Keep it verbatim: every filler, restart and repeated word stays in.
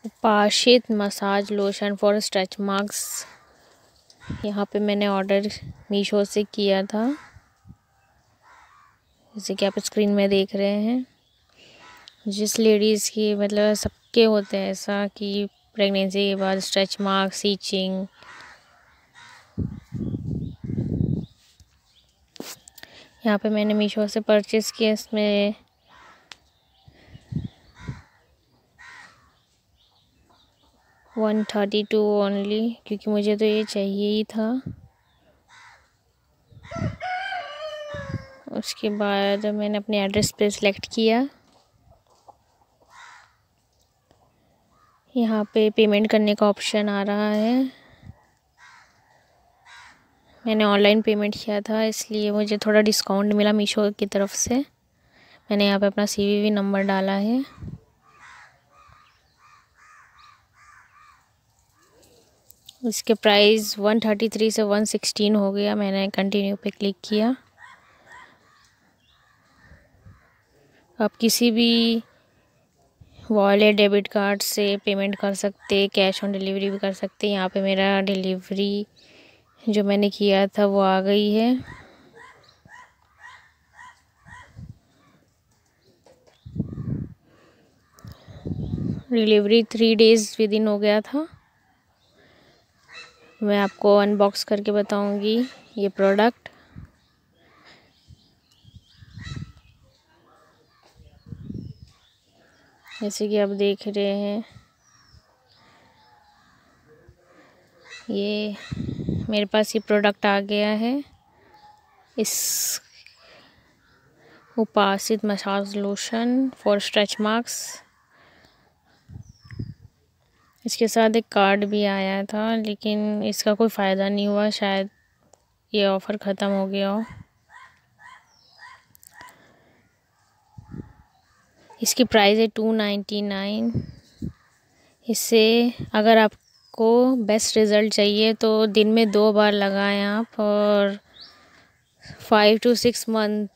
उपाशित massage lotion for stretch marks. यहाँ पे मैंने ऑर्डर मीशो से किया था, जैसे कि आप स्क्रीन में देख रहे हैं। जिस लेडीज़ की मतलब सबके होते हैं ऐसा कि प्रेगनेंसी के बाद स्ट्रेच मार्क्स, ईचिंग। यहाँ पे मैंने मीशो से परचेज़ किया। इसमें वन थर्टी टू ओनली, क्योंकि मुझे तो ये चाहिए ही था। उसके बाद मैंने अपने एड्रेस पे सिलेक्ट किया। यहाँ पे पेमेंट करने का ऑप्शन आ रहा है। मैंने ऑनलाइन पेमेंट किया था, इसलिए मुझे थोड़ा डिस्काउंट मिला मीशो की तरफ से। मैंने यहाँ पे अपना सी वी वी नंबर डाला है। इसके प्राइस वन थर्टी थ्री से वन सिक्सटीन हो गया। मैंने कंटिन्यू पे क्लिक किया। आप किसी भी वॉलेट, डेबिट कार्ड से पेमेंट कर सकते, कैश ऑन डिलीवरी भी कर सकते। यहाँ पे मेरा डिलीवरी जो मैंने किया था वो आ गई है। Delivery three days within हो गया था। मैं आपको अनबॉक्स करके बताऊंगी ये प्रोडक्ट। जैसे कि आप देख रहे हैं, ये मेरे पास ये प्रोडक्ट आ गया है। इस उपासित massage lotion for stretch marks, इसके साथ एक कार्ड भी आया था, लेकिन इसका कोई फ़ायदा नहीं हुआ। शायद ये ऑफ़र ख़त्म हो गया हो। इसकी प्राइस है टू नाइन्टी नाइन। इससे अगर आपको बेस्ट रिज़ल्ट चाहिए तो दिन में दो बार लगाएं आप, और फाइव टू सिक्स मंथ